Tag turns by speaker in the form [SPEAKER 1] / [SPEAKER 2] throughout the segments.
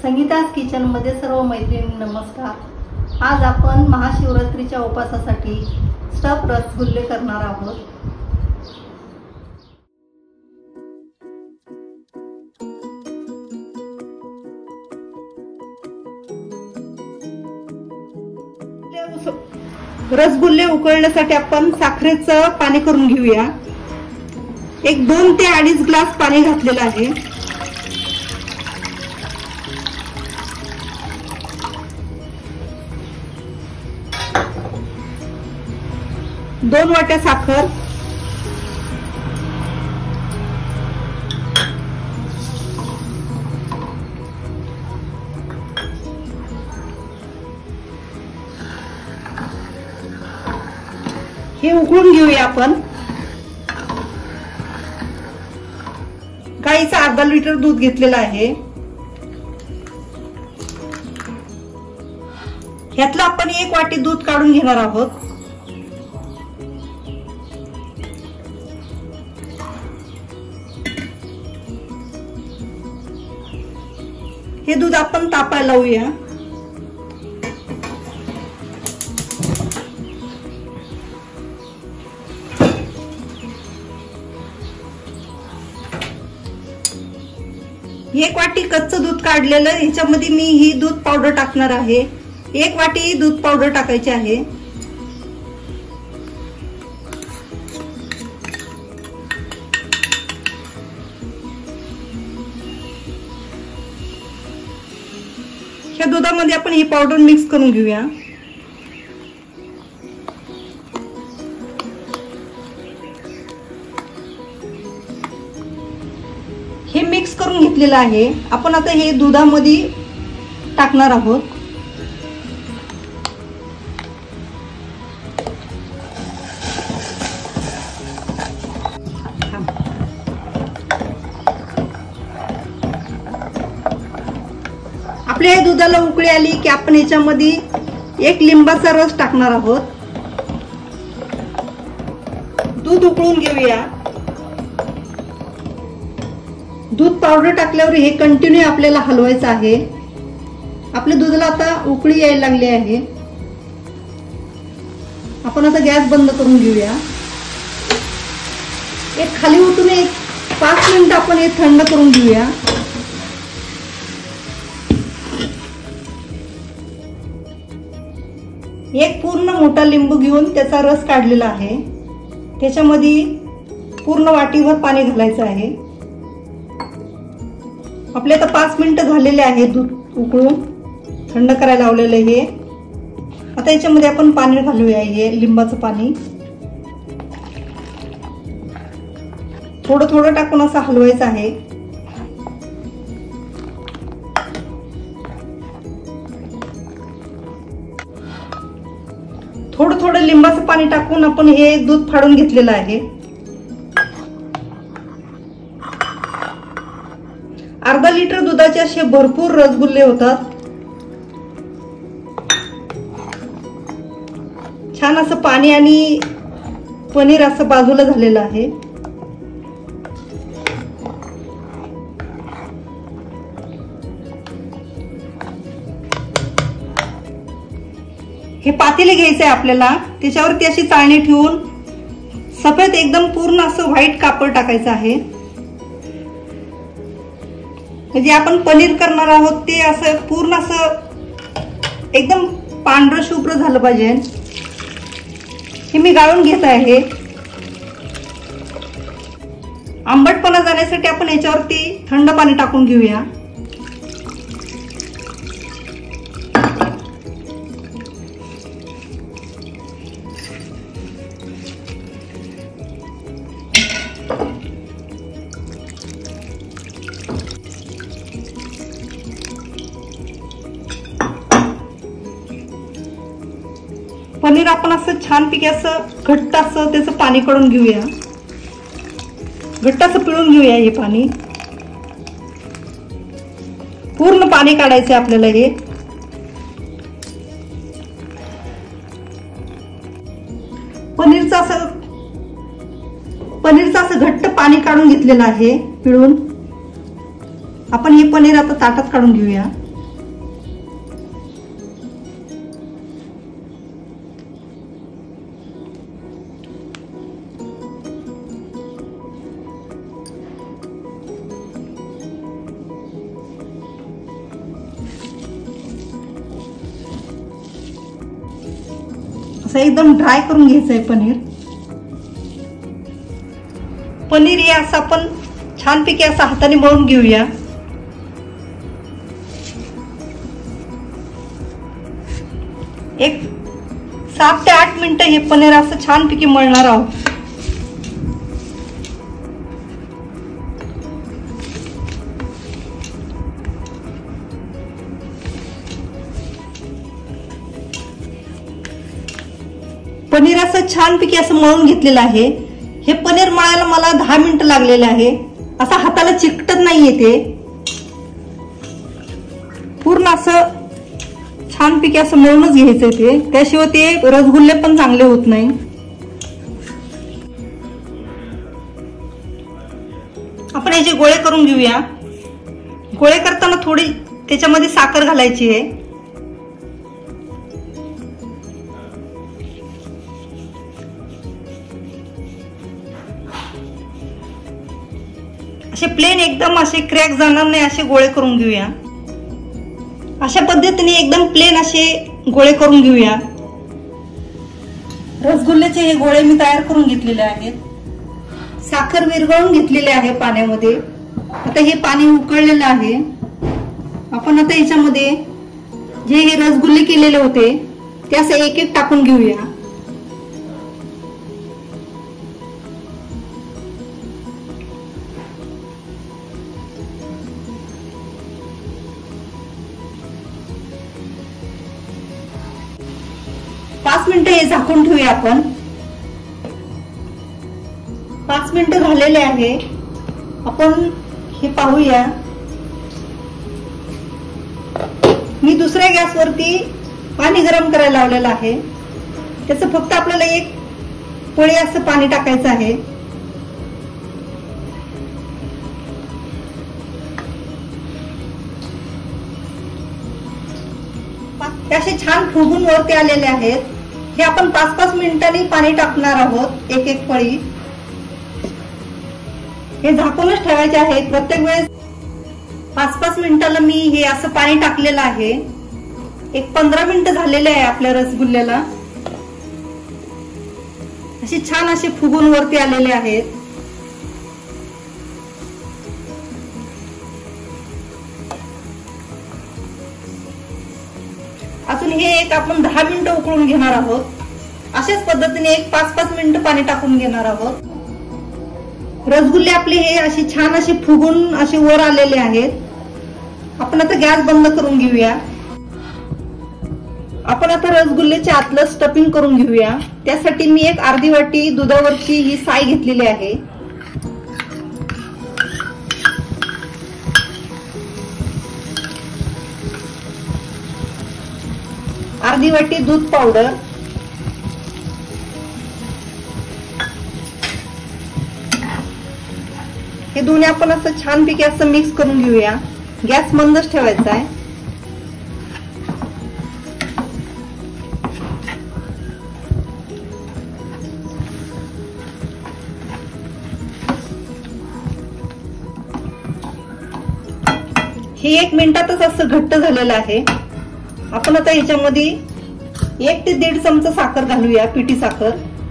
[SPEAKER 1] Sangeeta's kitchen मध्ये सर्व मैत्रिणी नमस्कार। आज आपण महाशिवरात्रीच्या उपवासासाठी स्टफ रसगुल्ले करणार आहोत। रसगुल्ले उकळण्यासाठी आपण साखरेचं पाणी करून घेऊया। एक 2 ते 2.5 ग्लास पाणी घातलेलं आहे। 2 वाट्या साखर, हे उकळून घेऊया आपण। गाईचं अर्धा लिटर दूध घेतलेलं आहे। ह्यातलं आपण 1 वाटी दूध काढून घेणार आहोत। हे दूध आपण तापायला लावूया। एक वाटी कच्चं दूध काढलेलं, ह्याच्यामध्ये मी ही दूध पावडर टाकणार आहे। 1 वाटी दूध पावडर टाकायची आहे। ह्या दुधामध्ये आपण ही पावडर मिक्स करून घेऊया। हे मिक्स करून घेतलेलं आहे। आपण आता हे दुधामध्ये टाकणार आहोत। आपल्या दुधाला उकळी आली की आपण याच्यामध्ये 1 लिंबाचा रस टाकणार आहोत। दूध उकळून घेऊया। दूध पावडर टाकल्यावर हे कंटिन्यू आपल्याला हलवायचं आहे। आपल्या दुधाला आता उकळी यायला लागली आहे। आपण आता गॅस बंद करून घेऊया। एक खाली उठून 5 मिनिट आपण हे थंड करून घेऊया। एक पूर्ण मोठा लिंबू घेऊन त्याचा रस काढलेला आहे। त्याच्यामध्ये पूर्ण वाटीभर पाणी घालायचं आहे। आपले आता 5 मिनिटं झालेले आहे दूध उकळून थंड करायला लावलेलं हे। आता याच्यामध्ये आपण पाणी घालूया, हे लिंबाचं पाणी थोडं थोडं टाकून असं हलवायचं आहे। थोडं थोडं लिंबाचं पाणी टाकून आपण हे दूध फाडून घेतलेलं आहे। अर्धा लिटर दुधाचे असे भरपूर रसगुल्ले होतात। छान असं पाणी आणि पनीर असं बाजूला झालेलं आहे। हे पातेले घ्यायचे आहे आपल्याला, त्याच्यावरती अशी चाळणी ठेवून सफेद एकदम पूर्ण असं व्हाईट कापड टाकायचं आहे। म्हणजे आपण पनीर करणार आहोत ते असं पूर्ण असं एकदम पांढरं शुभ्र झालं पाहिजे। हे मी गाळून घेत आहे। आंबटपणा जाण्यासाठी आपण याच्यावरती थंड पाणी टाकून घेऊया। पनीर आपण असं छानपैकी असं घट्ट असं त्याचं पाणी काढून घेऊया। घट्ट असं पिळून घेऊया हे पाणी। पूर्ण पाणी काढायचं आपल्याला हे। पनीरचं असं घट्ट पाणी काढून घेतलेलं आहे पिळून। आपण हे पनीर आता ताटात काढून घेऊया। असं एकदम ड्राय करून घ्यायचं आहे पनीर. पनीर हे असं आपण छानपैकी असं हाताने मळून घेऊया. एक 7 ते 8 मिनिटं हे पनीर असं छानपैकी मळणार आहोत. पनीर असं छानपैकी असं मळून घेतलेलं आहे. हे पनीर मळायला मला 10 मिनिटं लागलेले आहे. असं हाताला चिकटत नाहीये ते. पूर्ण असं छानपैकी असं मळूनच घ्यायचंय ते, त्याशिवाय ते रसगुल्ले पण चांगले होत नाही. आपण याचे गोळे करून घेऊया. गोळे करताना थोडी त्याच्यामध्ये साखर घालायची आहे. असे प्लेन एकदम असे क्रॅक जाणार नाही असे गोळे करून घेऊया. अशा पद्धतीने एकदम प्लेन असे गोळे करून घेऊया. रसगुल्ल्याचे हे गोळे मी तयार करून घेतलेले आहेत. साखर विरघळून घेतलेले आहे पाण्यामध्ये. आता हे पाणी उकळलेलं आहे. आपण आता याच्यामध्ये जे हे रसगुल्ले केलेले होते ते असं एक एक टाकून घेऊया. पाच मिनिटं हे झाकून ठेवूया आपण. 5 मिनिटं झालेले आहे. आपण हे पाहूया. मी दुसऱ्या गॅसवरती पाणी गरम करायला लावलेलं आहे. त्याचं फक्त आपल्याला एक पळी असं पाणी टाकायचं आहे. असे छान फुगून वरती आलेले आहेत. हे आपण 5-5 मिनिटांनी पाणी टाकणार आहोत, एक एक पळी. हे झाकूनच ठेवायचे आहेत प्रत्येक वेळेस. 5-5 मिनिटाला मी हे असं पाणी टाकलेलं आहे. एक 15 मिनिटं झालेले आहे आपल्या रसगुल्ल्याला. असे छान असे फुगून वरती आलेले आहेत. अजून हे एक आपण 10 मिनिटं उकळून घेणार आहोत. अशाच पद्धतीने एक 5-5 मिनिटं पाणी टाकून घेणार आहोत. रसगुल्ले आपले हे असे छान असे फुगून असे वर आलेले आहेत. आपण आता गॅस बंद करून घेऊया. आपण आता रसगुल्ल्याचे आतलं स्टफिंग करून घेऊया. त्यासाठी मी एक अर्धी वाटी दुधावरची ही साय घेतलेली आहे. अर्धी वाटी दूध पावडर, हे दोन्ही आपण असं छानपैकी असं मिक्स करून घेऊया. गॅस मंदच ठेवायचा आहे. हे 1 मिनिटातच असं घट्ट झालेलं आहे. आपण आता याच्यामध्ये 1 ते 1.5 चमचा साखर घालूया, पिठी साखर.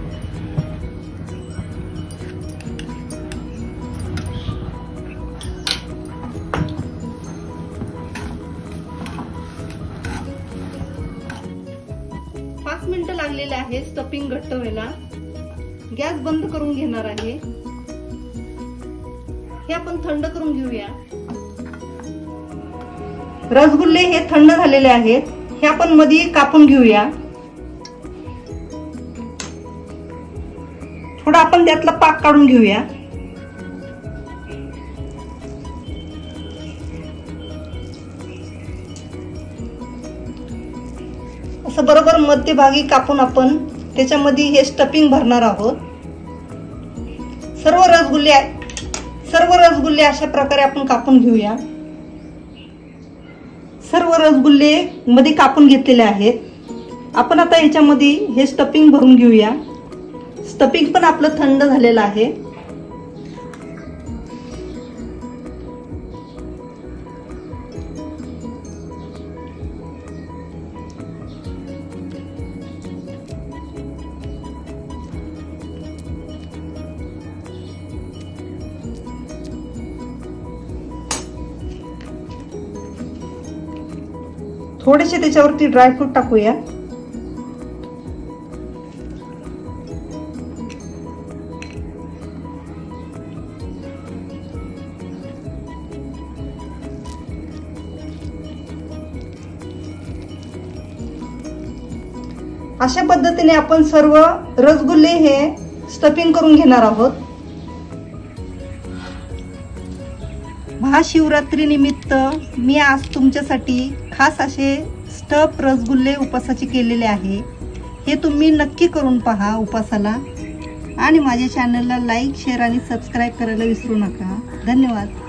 [SPEAKER 1] पाच मिनिटं लागलेले आहे स्टफिंग घट्ट व्हायला. गॅस बंद करून घेणार आहे. हे आपण थंड करून घेऊया. रसगुल्ले हे थंड झालेले आहेत. हे आपण मध्ये कापून घेऊया. थोडा आपण त्यातला पाक काढून घेऊया. असं बरोबर मध्यभागी कापून आपण त्याच्यामध्ये हे स्टफिंग भरणार आहोत. सर्व रसगुल्ले अशा प्रकारे आपण कापून घेऊया. सर्व रसगुल्ले मध्ये कापून घेतलेले आहेत. आपण आता याच्यामध्ये हे स्टफिंग भरून घेऊया. स्टफिंग पण आपलं थंड झालेलं आहे. थोडेसे त्याच्यावरती ड्रायफ्रूट टाकूया. अशा पद्धतीने आपण सर्व रसगुल्ले हे स्टफिंग करून घेणार आहोत. महाशिवरात्री निमित्त मी आज तुमच्यासाठी खास असे स्टफ रसगुल्ले उपासाचे केलेले आहे. हे तुम्ही नक्की करून पहा उपासाला. आणि माझ्या चॅनलला लाईक, शेअर आणि सबस्क्राईब करायला विसरू नका. धन्यवाद.